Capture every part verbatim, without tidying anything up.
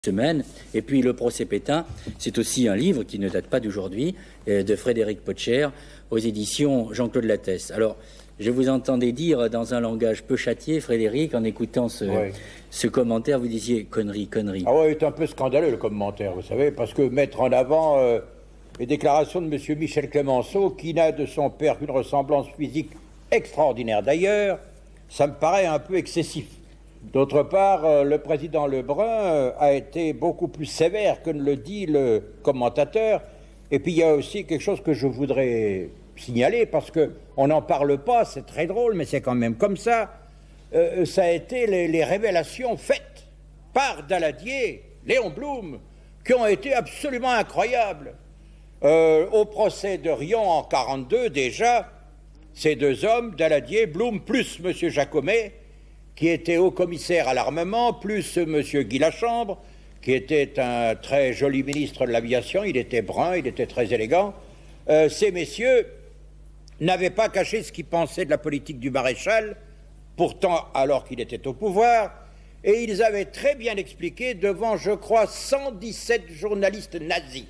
semaine. Et puis le procès Pétain, c'est aussi un livre qui ne date pas d'aujourd'hui, euh, de Frédéric Potcher, aux éditions Jean-Claude Lattès. Alors, je vous entendais dire dans un langage peu châtié, Frédéric, en écoutant ce, oui. ce commentaire, vous disiez connerie, connerie. Ah oui, c'est un peu scandaleux le commentaire, vous savez, parce que mettre en avant euh, les déclarations de M. Michel Clémenceau, qui n'a de son père qu'une ressemblance physique extraordinaire d'ailleurs, ça me paraît un peu excessif. D'autre part, euh, le président Lebrun euh, a été beaucoup plus sévère que ne le dit le commentateur. Et puis il y a aussi quelque chose que je voudrais signaler, parce qu'on n'en parle pas, c'est très drôle, mais c'est quand même comme ça. Euh, ça a été les, les révélations faites par Daladier, Léon Blum, qui ont été absolument incroyables. Euh, au procès de Riom en mille neuf cent quarante-deux, déjà, ces deux hommes, Daladier, Blum, plus M. Jacomet, qui était haut-commissaire à l'armement, plus M. Guy Lachambre, qui était un très joli ministre de l'aviation, il était brun, il était très élégant. Euh, ces messieurs n'avaient pas caché ce qu'ils pensaient de la politique du maréchal, pourtant alors qu'il était au pouvoir, et ils avaient très bien expliqué devant, je crois, cent dix-sept journalistes nazis,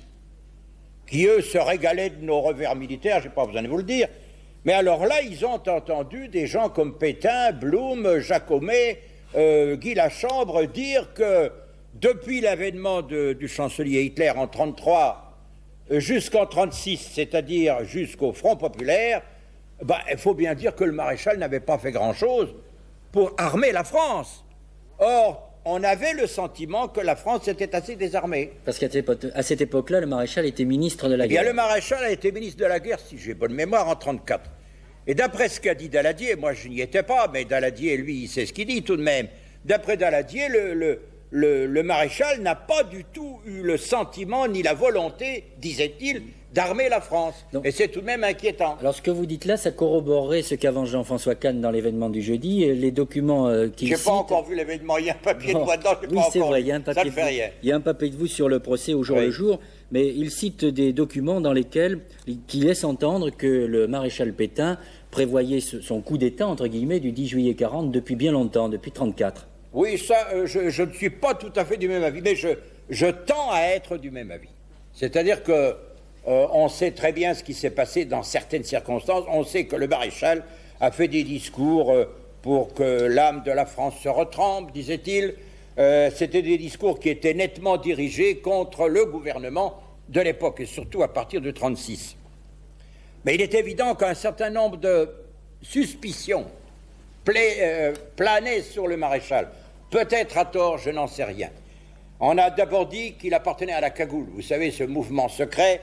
qui eux se régalaient de nos revers militaires, je n'ai pas besoin de vous le dire. Mais alors là, ils ont entendu des gens comme Pétain, Blum, Jacomet, euh, Guy Lachambre dire que depuis l'avènement du chancelier Hitler en mille neuf cent trente-trois jusqu'en mille neuf cent trente-six, c'est-à-dire jusqu'au Front populaire, bah, il faut bien dire que le maréchal n'avait pas fait grand-chose pour armer la France. Or, on avait le sentiment que la France était assez désarmée. Parce qu'à cette époque-là, le maréchal était ministre de la guerre. Eh bien, le maréchal a été ministre de la guerre, si j'ai bonne mémoire, en mille neuf cent trente-quatre. Et d'après ce qu'a dit Daladier, moi je n'y étais pas, mais Daladier, lui, il sait ce qu'il dit tout de même. D'après Daladier, le, le, le, le maréchal n'a pas du tout eu le sentiment ni la volonté, disait-il, d'armer la France. Donc, et c'est tout de même inquiétant. Alors ce que vous dites là, ça corroborerait ce qu'avance Jean-François Kahn dans l'événement du jeudi, et les documents euh, qu'il cite... J'ai pas encore vu l'événement, il y a un papier bon, de moi dedans, je oui, pas c'est encore vrai, vu. Il y a un papier Ça ne fait rien. Il y a un papier de vous sur le procès au jour oui. le jour, mais il cite des documents dans lesquels qui laissent entendre que le maréchal Pétain prévoyait son coup d'État, entre guillemets, du dix juillet quarante depuis bien longtemps, depuis mille neuf cent trente-quatre. Oui, ça, euh, je, je ne suis pas tout à fait du même avis, mais je, je tends à être du même avis. C'est-à-dire que Euh, on sait très bien ce qui s'est passé dans certaines circonstances. On sait que le maréchal a fait des discours euh, pour que l'âme de la France se retrempe, disait-il. Euh, C'était des discours qui étaient nettement dirigés contre le gouvernement de l'époque, et surtout à partir de mille neuf cent trente-six. Mais il est évident qu'un certain nombre de suspicions pla euh, planaient sur le maréchal. Peut-être à tort, je n'en sais rien. On a d'abord dit qu'il appartenait à la cagoule. Vous savez, ce mouvement secret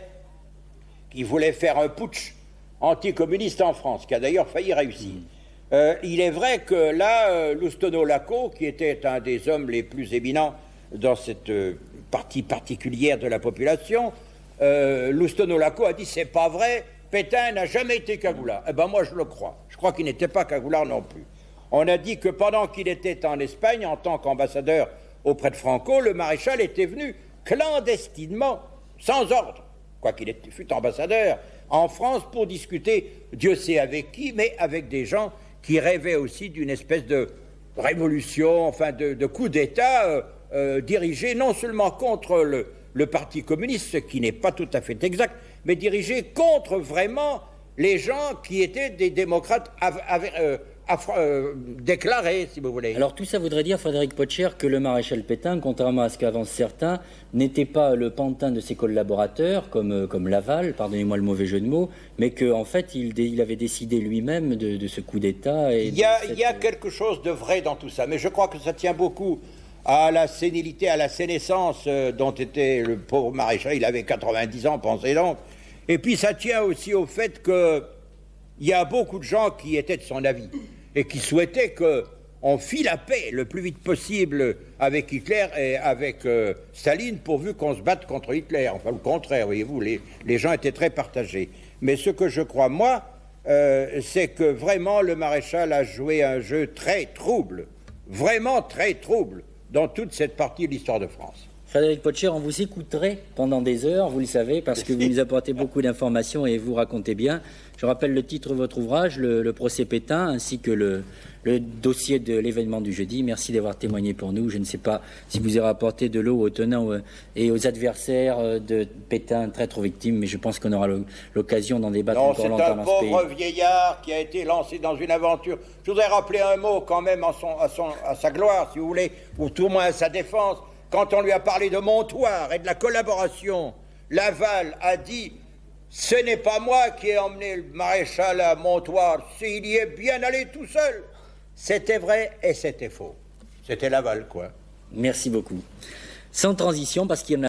qui voulait faire un putsch anticommuniste en France, qui a d'ailleurs failli réussir. Mmh. Euh, il est vrai que là, euh, Loustono Lacau, qui était un des hommes les plus éminents dans cette euh, partie particulière de la population, euh, Loustono Lacau a dit « c'est pas vrai, Pétain n'a jamais été cagoulard ». Eh ben moi je le crois, je crois qu'il n'était pas cagoulard non plus. On a dit que pendant qu'il était en Espagne, en tant qu'ambassadeur auprès de Franco, le maréchal était venu clandestinement, sans ordre, quoiqu'il fût ambassadeur, en France pour discuter, Dieu sait avec qui, mais avec des gens qui rêvaient aussi d'une espèce de révolution, enfin de, de coup d'État euh, euh, dirigé non seulement contre le, le Parti communiste, ce qui n'est pas tout à fait exact, mais dirigé contre vraiment les gens qui étaient des démocrates av av euh, Euh, déclaré, si vous voulez. Alors tout ça voudrait dire, Frédéric Potcher, que le maréchal Pétain, contrairement à ce qu'avancent certains, n'était pas le pantin de ses collaborateurs, comme, comme Laval, pardonnez-moi le mauvais jeu de mots, mais qu'en en fait, il, il avait décidé lui-même de, de ce coup d'État. Il y a, cette... il y a quelque chose de vrai dans tout ça, mais je crois que ça tient beaucoup à la sénilité, à la sénescence euh, dont était le pauvre maréchal. Il avait quatre-vingt-dix ans, pensez donc. Et puis ça tient aussi au fait qu'il y a beaucoup de gens qui étaient de son avis et qui souhaitaient qu'on fît la paix le plus vite possible avec Hitler et avec euh, Staline, pourvu qu'on se batte contre Hitler. Enfin, le contraire, voyez-vous, les, les gens étaient très partagés. Mais ce que je crois, moi, euh, c'est que vraiment le maréchal a joué un jeu très trouble, vraiment très trouble, dans toute cette partie de l'histoire de France. Frédéric Potcher, on vous écouterait pendant des heures, vous le savez, parce que vous nous apportez beaucoup d'informations et vous racontez bien. Je rappelle le titre de votre ouvrage, Le, le procès Pétain, ainsi que le, le dossier de l'événement du jeudi. Merci d'avoir témoigné pour nous. Je ne sais pas si vous avez apporté de l'eau aux tenants et aux adversaires de Pétain, traître aux victimes, mais je pense qu'on aura l'occasion d'en débattre non, encore longtemps dans ce pays. Non, c'est un pauvre vieillard qui a été lancé dans une aventure. Je voudrais rappeler un mot quand même à, son, à, son, à sa gloire, si vous voulez, ou tout au moins à sa défense. Quand on lui a parlé de Montoire et de la collaboration, Laval a dit « Ce n'est pas moi qui ai emmené le maréchal à Montoire, il y est bien allé tout seul ». C'était vrai et c'était faux. C'était Laval, quoi. Merci beaucoup. Sans transition, parce qu'il y en a